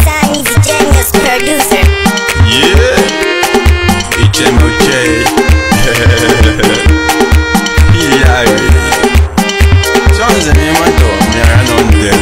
Hassan is a genius producer. Yeah, HMOJ. Hilary. John's a name I don't know.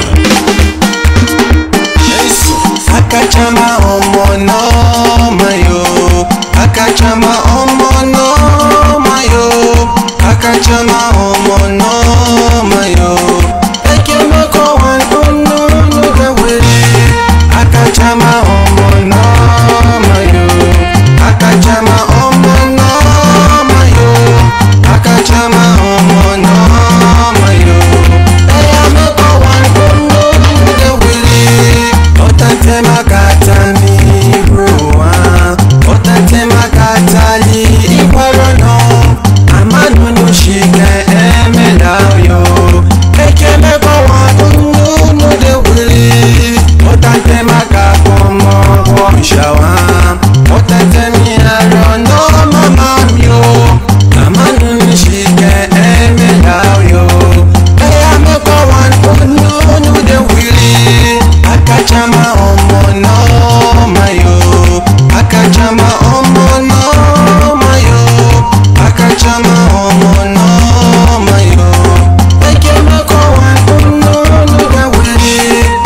Akachama omo no mayo. Akachama omo no mayo. Akachama omo no mayo. Ekemeko wan ono no gawere. Akachama omo no mayo. Akachama omo no mayo. Akachama omo no mayo. Eyameko wan ono no gawere. Otate makatami ruwa. Otate makatali ikwaro amanu no shike emelao ekemeko wadunu no de wili. Otate makakomo wonshawa. Otate miaro no mamamyo amanu no shike emelao eyameko wadunu no de wili. Akachama omo no mayo. Akachama omo no mayo. Akachama omo no mayo. Ekemeko wan ono no gawere.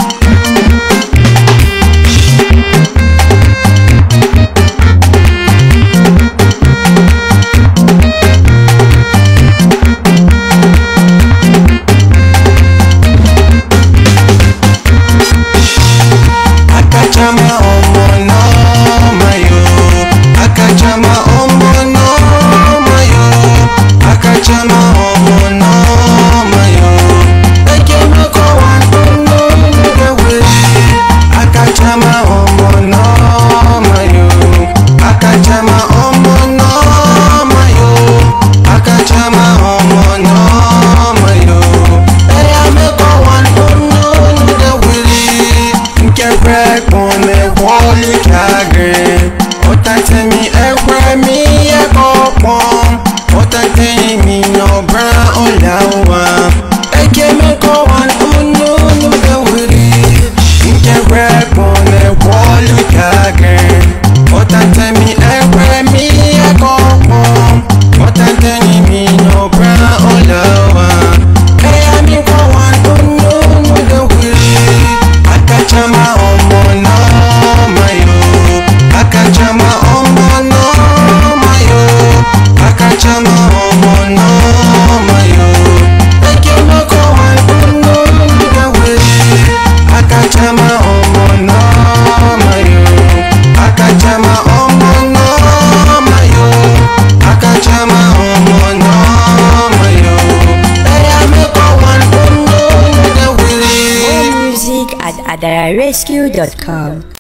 Akachama omo no mayo. Akachama omo no mayo. Akachama omo no mayo. Ekemeko wan ono no gawere. Akachama omo no mayo. Akachama omo no mayo. Akachama omo no mayo. Eyameko wan ono no gawere. Nkekwe kone woli kage. Otate mi ekwe mi ekopon. Otate mi no bra olawa. Ekemeko wan ono no gawere. Nkekwe kone woli kage. Otate mi ekwe mi ekopon. Otate mi no bra olawa. Eyameko wan ono no gawere. Akachama omo no mayo. Akachama omo no mayo. Akachama omo no mayo. Ekemeko wan ono no gawere. Akachama omo no mayo. Akachama omo no mayo. Akachama omo no mayo. Eyameko wan ono no gawere. More music at adararescue.com.